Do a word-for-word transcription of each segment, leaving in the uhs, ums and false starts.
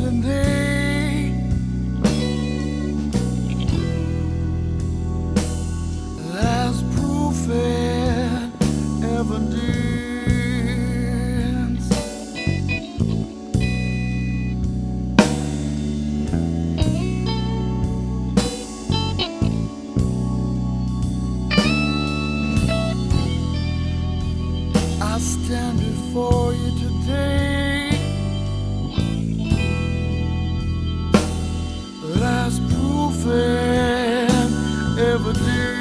golden day. As proof and evidence. I stand before you today as proof and evidence.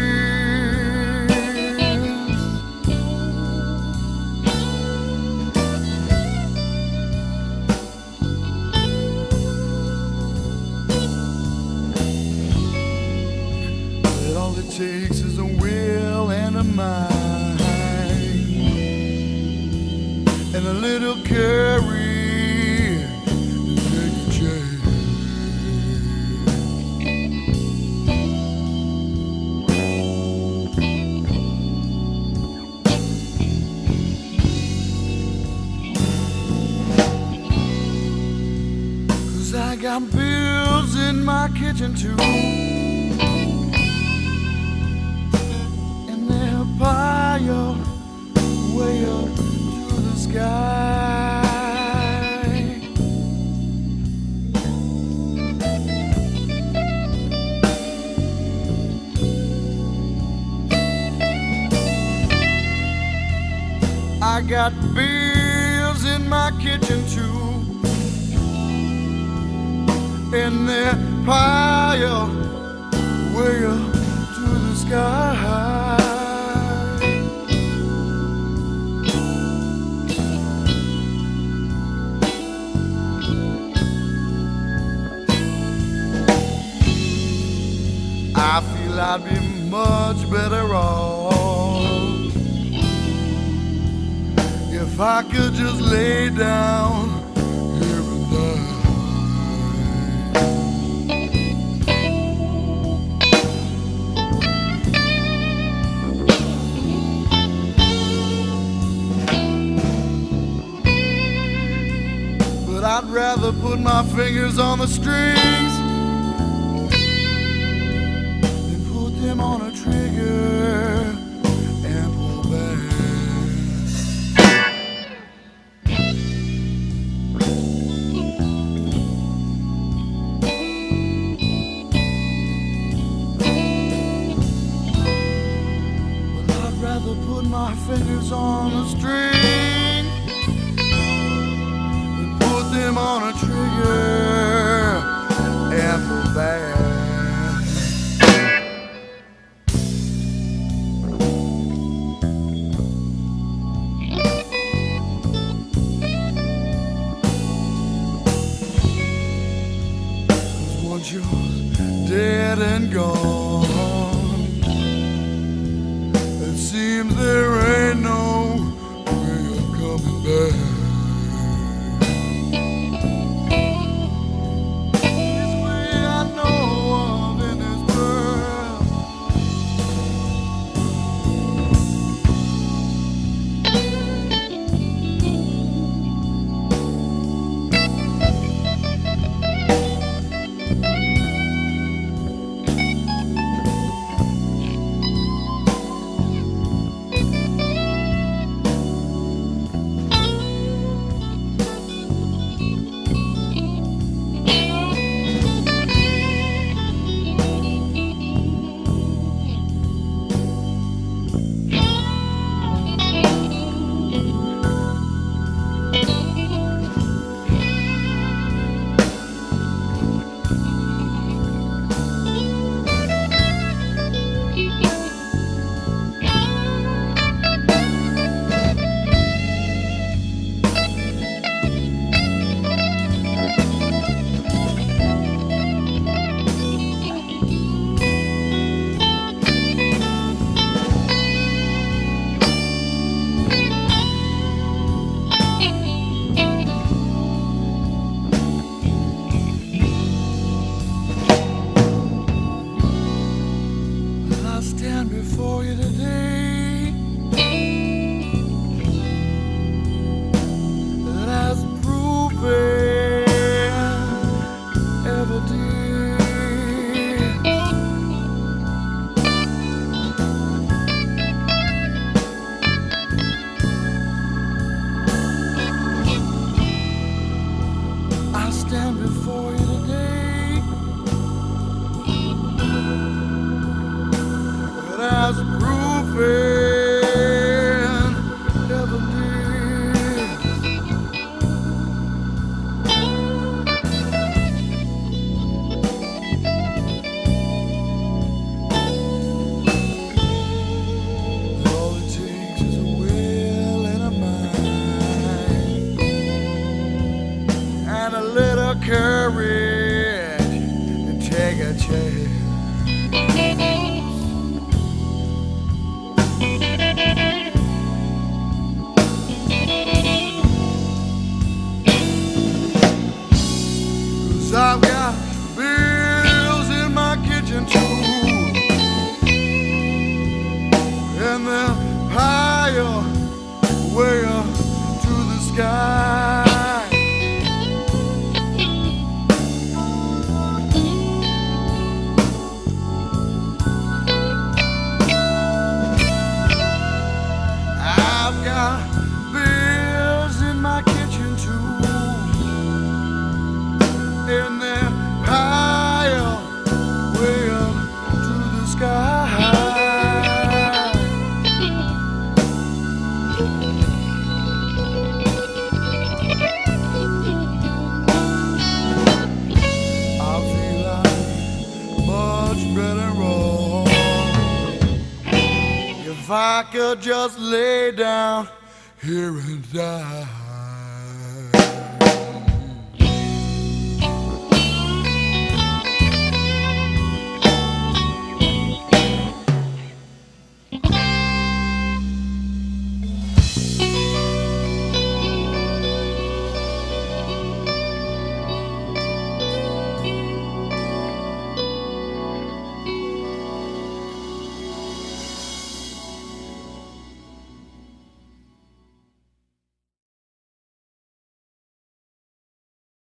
That all it takes is a will and a mind. And a little Carrie to take a chance. Cause I got bills in my kitchen too, and they're piled way up sky. I got bills in my kitchen too, and they're piled way up to the sky. I feel I'd be much better off if I could just lay down here and die. But I'd rather put my fingers on the strings them on a trigger and pull back. Well, I'd rather put my fingers on a string than put them on a trigger and pull back. You're dead and gone. It seems there ain't no way of coming back. This way I know of in this world. I could just lay down here and die.